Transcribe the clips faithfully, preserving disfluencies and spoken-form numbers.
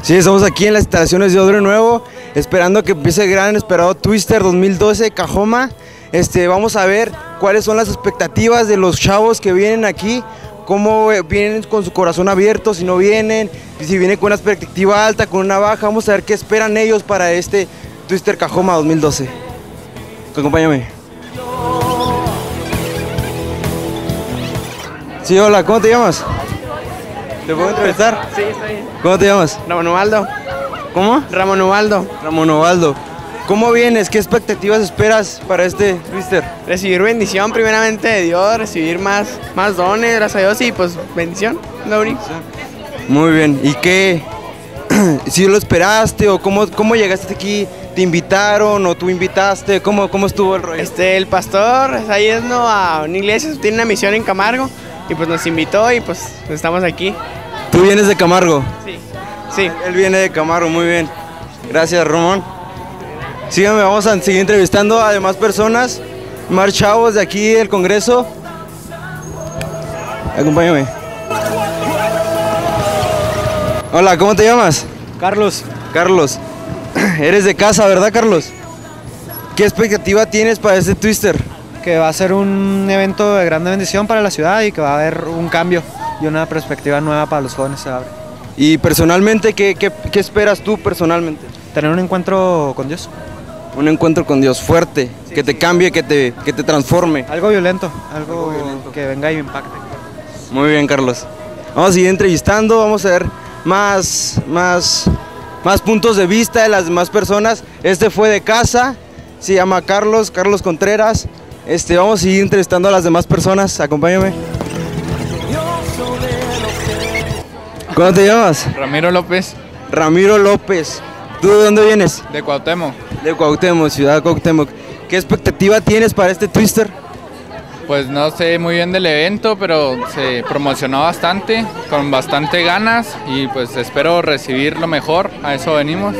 Sí, estamos aquí en las instalaciones de Odre Nuevo, esperando que empiece el gran esperado Twister dos mil doce Cajoma. Este, vamos a ver cuáles son las expectativas de los chavos que vienen aquí, cómo vienen con su corazón abierto, si no vienen, si vienen con una perspectiva alta, con una baja. Vamos a ver qué esperan ellos para este Twister Cajoma dos mil doce. Acompáñame. Sí, hola, ¿cómo te llamas? ¿Te puedo entrevistar? Sí, está bien. ¿Cómo te llamas? Ramón Ubaldo. ¿Cómo? Ramón Ubaldo. Ramón Ubaldo. ¿Cómo vienes? ¿Qué expectativas esperas para este Twister? Recibir bendición primeramente de Dios, recibir más, más dones, gracias a Dios, y pues bendición, Lauri. Muy bien. ¿Y qué? ¿Si lo esperaste o cómo, cómo llegaste aquí? ¿Te invitaron o tú invitaste? ¿Cómo, cómo estuvo el rollo? Este, el pastor está yendo a una iglesia, tiene una misión en Camargo, y pues nos invitó y pues estamos aquí. ¿Tú vienes de Camargo? Sí. Sí. Él viene de Camargo, muy bien. Gracias, Ramón. Síganme, vamos a seguir entrevistando a demás personas, más chavos de aquí del Congreso. Acompáñame. Hola, ¿cómo te llamas? Carlos. Carlos. Eres de casa, ¿verdad, Carlos? ¿Qué expectativa tienes para este Twister? Que va a ser un evento de grande bendición para la ciudad y que va a haber un cambio y una perspectiva nueva para los jóvenes se abre. Y personalmente, ¿qué, qué, qué esperas tú personalmente? Tener un encuentro con Dios. Un encuentro con Dios fuerte, sí, que te cambie, que te, que te transforme. Algo violento, algo, algo violento. Que venga y me impacte. Muy bien, Carlos. Vamos a seguir entrevistando, vamos a ver más, más, más puntos de vista de las demás personas. Este fue de casa, se llama Carlos, Carlos Contreras. Este, vamos a seguir entrevistando a las demás personas, acompáñame. ¿Cómo te llamas? Ramiro López. Ramiro López. ¿Tú de dónde vienes? De Cuauhtémoc. De Cuauhtémoc, ciudad de Cuauhtémoc. ¿Qué expectativa tienes para este Twister? Pues no sé muy bien del evento, pero se promocionó bastante, con bastante ganas y pues espero recibir lo mejor, a eso venimos.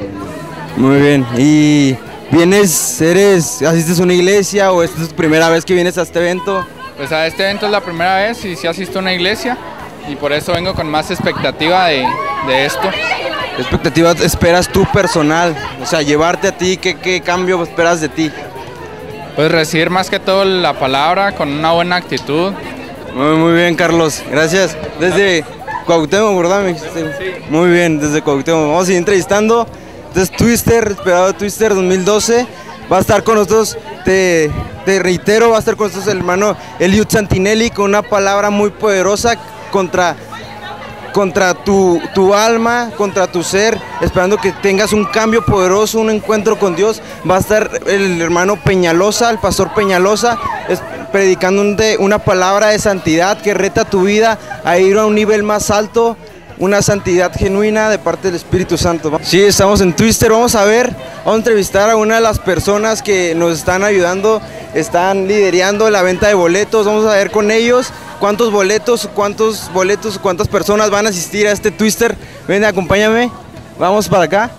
Muy bien, y vienes, eres, asistes a una iglesia o esta es tu primera vez que vienes a este evento? Pues a este evento es la primera vez y sí asisto a una iglesia y por eso vengo con más expectativa de, de esto. ¿Qué expectativa esperas tú personal? O sea, llevarte a ti, ¿qué, qué cambio esperas de ti? Pues recibir más que todo la palabra con una buena actitud. Muy, muy bien, Carlos, gracias. Desde Cuauhtémoc, ¿verdad? Me dijiste? Sí. Muy bien, desde Cuauhtémoc. Vamos a seguir entrevistando. Entonces, Twister, esperado Twister dos mil doce. Va a estar con nosotros, te, te reitero, va a estar con nosotros el hermano Eliud Santinelli con una palabra muy poderosa contra... contra tu, tu alma, contra tu ser, esperando que tengas un cambio poderoso, un encuentro con Dios. Va a estar el hermano Peñalosa, el pastor Peñalosa, es, predicando un de, una palabra de santidad que reta tu vida a ir a un nivel más alto, una santidad genuina de parte del Espíritu Santo. Sí, estamos en Twister, vamos a ver, vamos a entrevistar a una de las personas que nos están ayudando, están liderando la venta de boletos, vamos a ver con ellos cuántos boletos, cuántos boletos, cuántas personas van a asistir a este Twister. Ven, acompáñame, vamos para acá.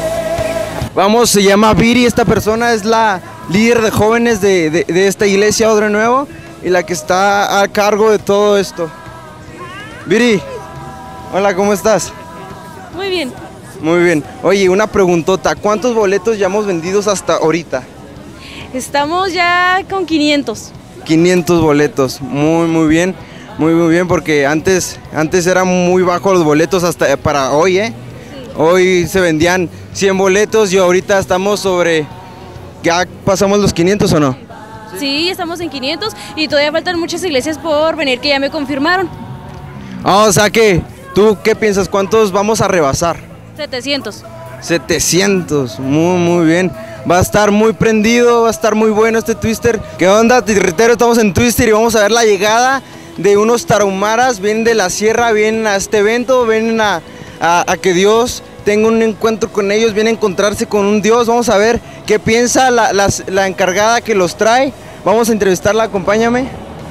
Vamos, se llama Viri, esta persona es la líder de jóvenes de, de, de esta iglesia Odre Nuevo y la que está a cargo de todo esto. Viri, hola, ¿cómo estás? Muy bien. Muy bien. Oye, una preguntota, ¿cuántos boletos ya hemos vendido hasta ahorita? Estamos ya con quinientos. quinientos boletos, muy muy bien, muy muy bien, porque antes, antes eran muy bajos los boletos hasta para hoy, ¿eh? Sí. Hoy se vendían cien boletos y ahorita estamos sobre, ¿ya pasamos los quinientos o no? Sí, sí, estamos en quinientos y todavía faltan muchas iglesias por venir que ya me confirmaron. Ah, o sea que, ¿tú qué piensas? ¿Cuántos vamos a rebasar? setecientos. setecientos, muy muy bien. Va a estar muy prendido, va a estar muy bueno este Twister. ¿Qué onda? Te reitero, estamos en Twister y vamos a ver la llegada de unos tarahumaras. Vienen de la sierra, vienen a este evento, vienen a, a, a que Dios tenga un encuentro con ellos, vienen a encontrarse con un Dios. Vamos a ver qué piensa la, la, la encargada que los trae. Vamos a entrevistarla, acompáñame.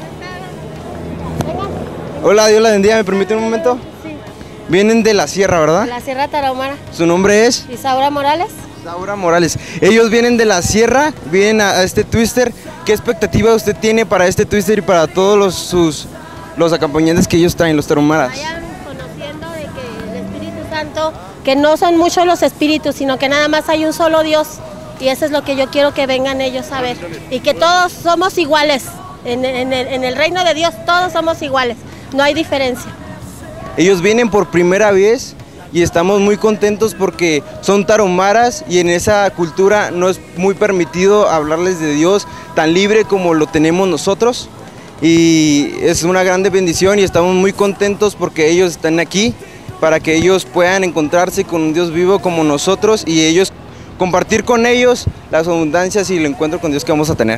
Hola, Dios la bendiga, ¿me permite un momento? Sí. Vienen de la sierra, ¿verdad? La Sierra Tarahumara. ¿Su nombre es? Isaura Morales. Laura Morales. Ellos vienen de la sierra, vienen a, a este Twister. ¿Qué expectativa usted tiene para este Twister y para todos los, sus, los acompañantes que ellos traen, los tarahumaras? Vayan conociendo de que el Espíritu Santo Santo, que no son muchos los espíritus, sino que nada más hay un solo Dios, y eso es lo que yo quiero que vengan ellos a ver, y que todos somos iguales, en, en, el, en el reino de Dios todos somos iguales, no hay diferencia. Ellos vienen por primera vez y estamos muy contentos porque son tarahumaras y en esa cultura no es muy permitido hablarles de Dios tan libre como lo tenemos nosotros, y es una grande bendición y estamos muy contentos porque ellos están aquí para que ellos puedan encontrarse con un Dios vivo como nosotros y ellos compartir con ellos las abundancias y el encuentro con Dios que vamos a tener.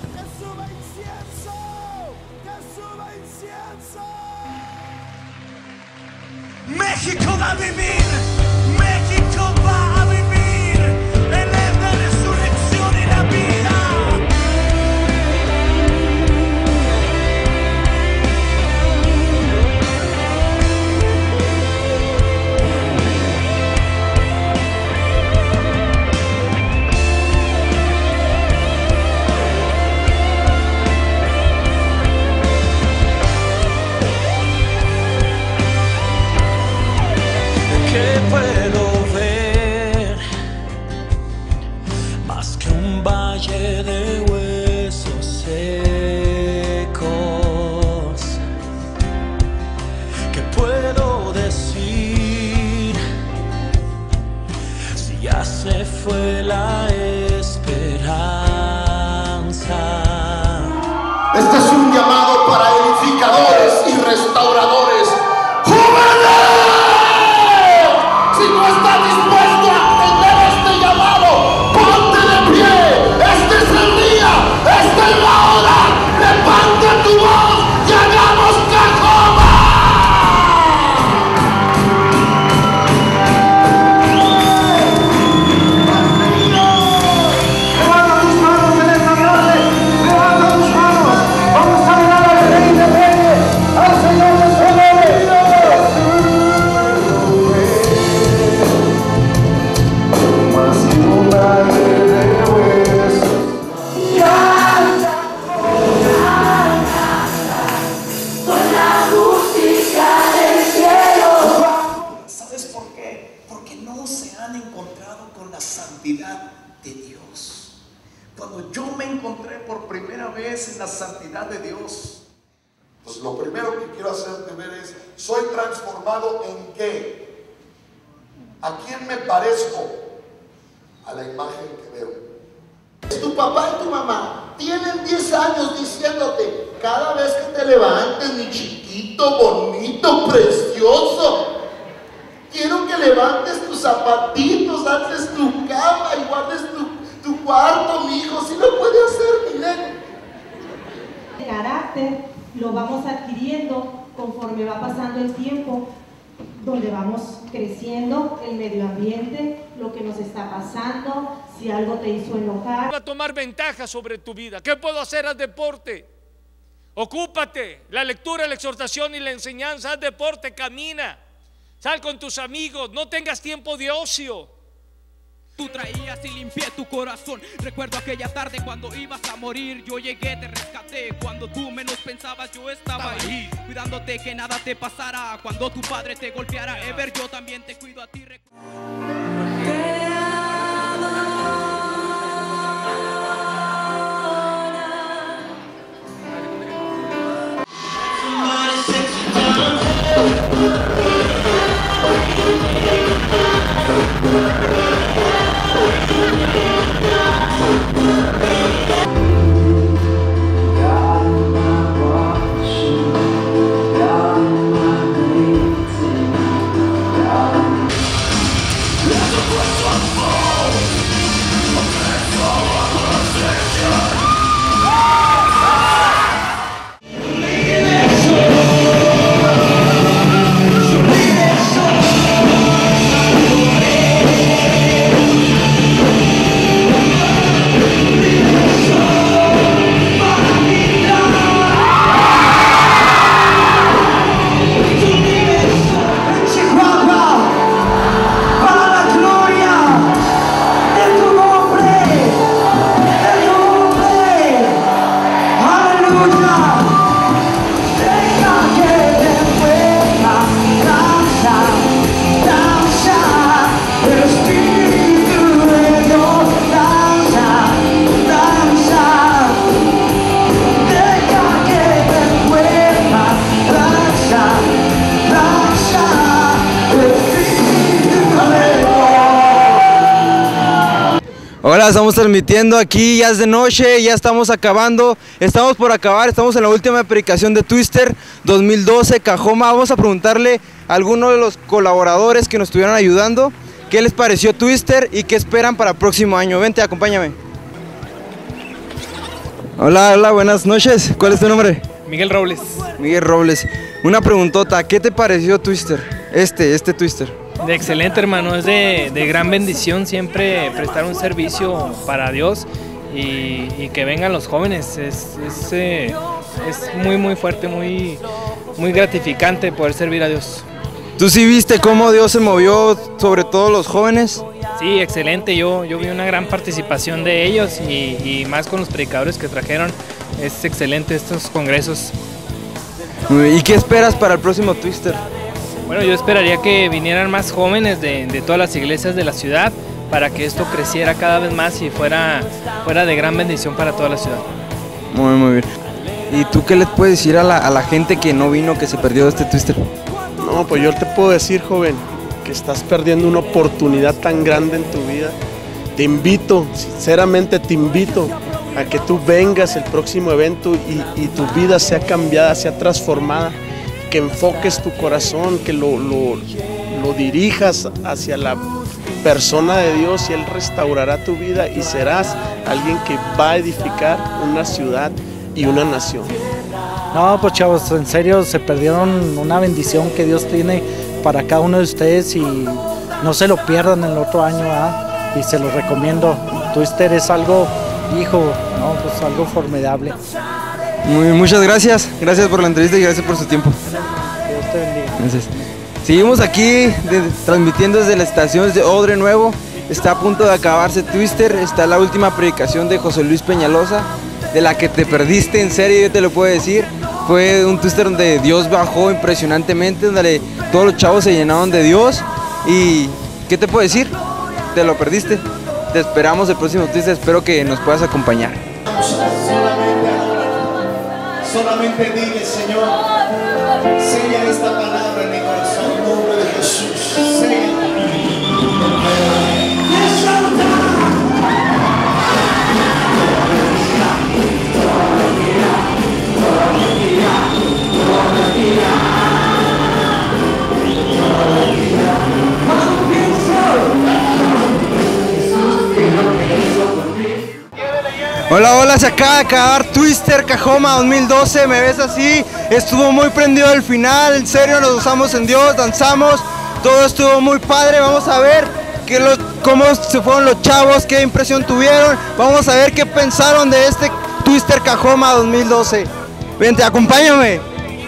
México va a vivir, México va a vivir en la resurrección y la vida. ¿Qué puedo ver? Más que un valle de huesos secos. ¿Qué puedo decir si ya se fue la esperanza? Este es un llamado para edificadores y restauradores. ¡Jóvenes! Si no estás dispuesto a atender este llamado, ponte de pie. Este es el día, esta es la hora. Levanta tu voz y hagamos Cajoma. Levanta tus manos en esta tarde. Levanta tus manos. Vamos a orar al Rey de Reyes, al Señor de Señores. ¿Sabes por qué? Porque no se han encontrado con la santidad de Dios. Cuando yo me encontré por primera vez en la santidad de Dios, Pues lo primero que quiero hacerte ver es, ¿soy transformado en qué? ¿A quién me parezco? A la imagen que veo. Tu papá y tu mamá tienen diez años diciéndote, cada vez que te levantes, mi chiquito, bonito, precioso, quiero que levantes tus zapatitos, haces tu cama y guardes tu, tu cuarto, mi hijo. ¿Sí lo puede hacer, mi nene? El carácter lo vamos adquiriendo conforme va pasando el tiempo, donde vamos creciendo, el medio ambiente, lo que nos está pasando, si algo te hizo enojar. Va a tomar ventaja sobre tu vida. ¿Qué puedo hacer? Haz deporte. Ocúpate. La lectura, la exhortación y la enseñanza. Haz deporte, camina. Sal con tus amigos. No tengas tiempo de ocio. Tú traías y limpié tu corazón. Recuerdo aquella tarde cuando ibas a morir. Yo llegué, te rescaté. Cuando tú menos pensabas, yo estaba ahí, cuidándote que nada te pasara. Cuando tu padre te golpeara, Ever, yo también te cuido a ti. Yeah. Hola, estamos transmitiendo aquí, ya es de noche, ya estamos acabando, estamos por acabar, estamos en la última predicación de Twister dos mil doce, Cajoma. Vamos a preguntarle a algunos de los colaboradores que nos estuvieron ayudando qué les pareció Twister y qué esperan para el próximo año. Vente, acompáñame. Hola, hola, buenas noches. ¿Cuál es tu nombre? Miguel Robles. Miguel Robles. Una preguntota, ¿qué te pareció Twister? Este, este Twister. De excelente, hermano, es de, de gran bendición siempre prestar un servicio para Dios y, y que vengan los jóvenes. Es, es, eh, es muy, muy fuerte, muy, muy gratificante poder servir a Dios. ¿Tú sí viste cómo Dios se movió sobre todo los jóvenes? Sí, excelente, yo, yo vi una gran participación de ellos y, y más con los predicadores que trajeron. Es excelente estos congresos. ¿Y qué esperas para el próximo Twister? Bueno, yo esperaría que vinieran más jóvenes de, de todas las iglesias de la ciudad para que esto creciera cada vez más y fuera, fuera de gran bendición para toda la ciudad. Muy, muy bien. ¿Y tú qué les puedes decir a la, a la gente que no vino, que se perdió de este Twister? No, pues yo te puedo decir, joven, que estás perdiendo una oportunidad tan grande en tu vida. Te invito, sinceramente te invito a que tú vengas el próximo evento y, y tu vida sea cambiada, sea transformada. Que enfoques tu corazón, que lo, lo, lo dirijas hacia la persona de Dios y Él restaurará tu vida y serás alguien que va a edificar una ciudad y una nación. No, pues chavos, en serio se perdieron una bendición que Dios tiene para cada uno de ustedes y no se lo pierdan el otro año, ¿eh? Y se los recomiendo. Twister es algo, hijo, no, pues algo formidable. Muy, muchas gracias, gracias por la entrevista y gracias por su tiempo. Dios te bendiga. Gracias. Seguimos aquí de, transmitiendo desde las estaciones de Odre Nuevo. Está a punto de acabarse Twister, está la última predicación de José Luis Peñalosa, de la que te perdiste, en serio, yo te lo puedo decir. Fue un Twister donde Dios bajó impresionantemente, donde todos los chavos se llenaron de Dios. Y ¿qué te puedo decir? Te lo perdiste. Te esperamos el próximo Twister, espero que nos puedas acompañar. Solamente dile, Señor, sella esta palabra en mi corazón, en nombre de Jesús. Sella. Hola, hola, se acaba de acabar Twister Cajoma dos mil doce, me ves así, estuvo muy prendido el final, en serio nos gozamos en Dios, danzamos, todo estuvo muy padre. Vamos a ver que los, cómo se fueron los chavos, qué impresión tuvieron, vamos a ver qué pensaron de este Twister Cajoma dos mil doce. Vente, acompáñame.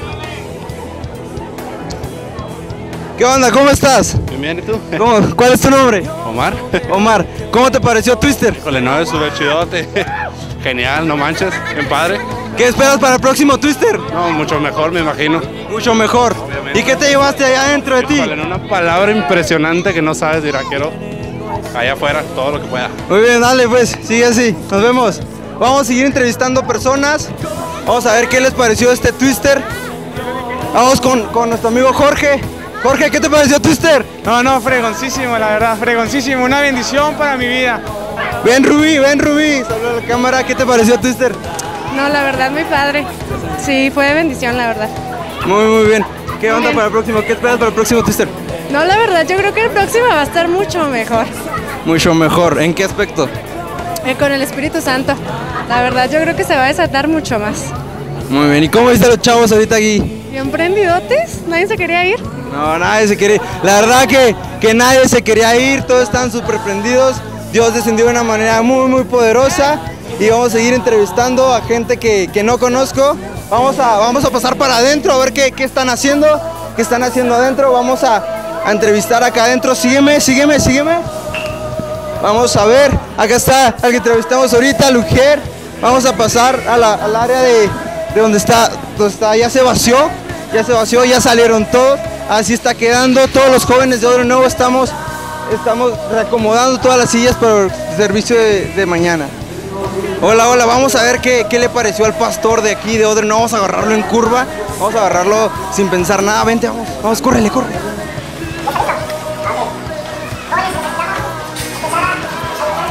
¿Qué onda? ¿Cómo estás? Bien, bien, ¿y tú? ¿Cómo? ¿Cuál es tu nombre? Omar. Omar, ¿cómo te pareció Twister? Híjole, no, es súper chidote. Genial, no manches, bien padre. ¿Qué esperas para el próximo Twister? No, mucho mejor, me imagino. Mucho mejor. Obviamente. ¿Y qué te llevaste allá dentro de ti? Híjole, una palabra impresionante que no sabes, dirá, quiero allá afuera, todo lo que pueda. Muy bien, dale pues, sigue así, nos vemos. Vamos a seguir entrevistando personas, vamos a ver qué les pareció este Twister. Vamos con, con nuestro amigo Jorge. Jorge, ¿qué te pareció Twister? No, no, fregoncísimo, la verdad, fregoncísimo, una bendición para mi vida. Ven Rubí, ven Rubí, saluda a la cámara, ¿qué te pareció Twister? No, la verdad, muy padre. Sí, fue de bendición, la verdad. Muy, muy bien. ¿Qué onda para el próximo? ¿Qué esperas para el próximo Twister? No, la verdad, yo creo que el próximo va a estar mucho mejor. Mucho mejor, ¿en qué aspecto? Eh, con el Espíritu Santo. La verdad, yo creo que se va a desatar mucho más. Muy bien, ¿y cómo viste a los chavos ahorita aquí? Bien prendidotes, nadie se quería ir. No, nadie se quería ir. La verdad que, que nadie se quería ir, todos están súper prendidos. Dios descendió de una manera muy, muy poderosa. Y vamos a seguir entrevistando a gente que, que no conozco. Vamos a, vamos a pasar para adentro a ver qué, qué están haciendo. ¿Qué están haciendo adentro? Vamos a, a entrevistar acá adentro. Sígueme, sígueme, sígueme. Vamos a ver. Acá está al que entrevistamos ahorita, Lujer. Vamos a pasar a la, al área de, de donde está, donde está. Ya se vació. Ya se vació, ya salieron todos. Así está quedando. Todos los jóvenes de Odre Nuevo estamos, estamos reacomodando todas las sillas para el servicio de, de mañana. Hola, hola, vamos a ver qué, qué le pareció al pastor de aquí de Odre Nuevo. Vamos a agarrarlo en curva. Vamos a agarrarlo sin pensar nada. Vente, vamos, vamos, córrele, córrele.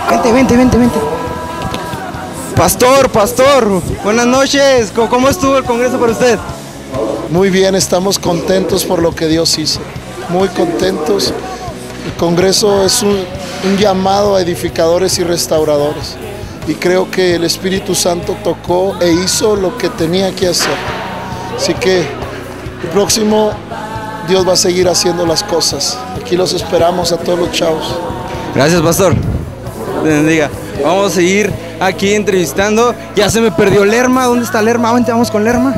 Vente, vente, vente, vente. Pastor, pastor, buenas noches. ¿Cómo, cómo estuvo el congreso para usted? Muy bien, estamos contentos por lo que Dios hizo. Muy contentos. El congreso es un, un llamado a edificadores y restauradores. Y creo que el Espíritu Santo tocó e hizo lo que tenía que hacer. Así que el próximo Dios va a seguir haciendo las cosas. Aquí los esperamos a todos los chavos. Gracias, pastor. Te bendiga. Vamos a seguir aquí entrevistando. Ya se me perdió Lerma. ¿Dónde está Lerma? Vente, vamos con Lerma.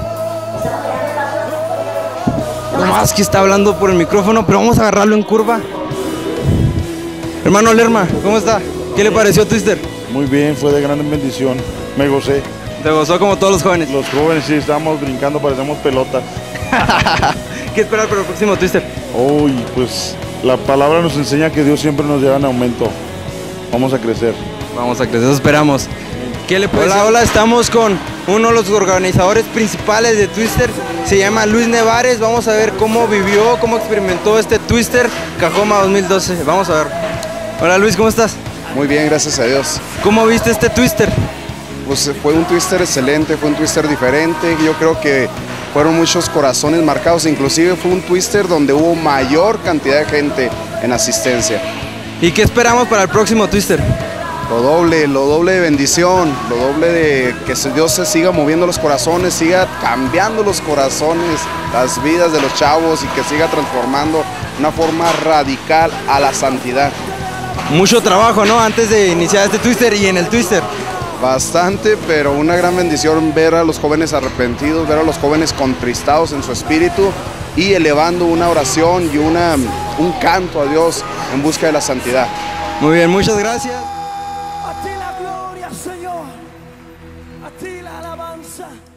Nomás que está hablando por el micrófono, pero vamos a agarrarlo en curva. Hermano Lerma, ¿cómo está? ¿Qué le pareció Twister? Muy bien, fue de gran bendición. Me gocé. ¿Te gozó como todos los jóvenes? Los jóvenes sí, estábamos brincando, parecemos pelotas. ¿Qué esperar para el próximo Twister? Uy, pues la palabra nos enseña que Dios siempre nos lleva en aumento. Vamos a crecer. Vamos a crecer, eso esperamos. ¿Qué le puede Hola, hola, estamos con uno de los organizadores principales de Twister. Se llama Luis Nevares. Vamos a ver cómo vivió, cómo experimentó este Twister Cajoma dos mil doce. Vamos a ver. Hola Luis, ¿cómo estás? Muy bien, gracias a Dios. ¿Cómo viste este Twister? Pues fue un Twister excelente, fue un Twister diferente. Yo creo que fueron muchos corazones marcados, inclusive fue un Twister donde hubo mayor cantidad de gente en asistencia. ¿Y qué esperamos para el próximo Twister? Lo doble, lo doble de bendición, lo doble de que Dios se siga moviendo los corazones, siga cambiando los corazones, las vidas de los chavos y que siga transformando de una forma radical a la santidad. Mucho trabajo, ¿no? Antes de iniciar este Twister y en el Twister. Bastante, pero una gran bendición ver a los jóvenes arrepentidos, ver a los jóvenes contristados en su espíritu y elevando una oración y una, un canto a Dios en busca de la santidad. Muy bien, muchas gracias. A ti la gloria, Señor, a ti la alabanza.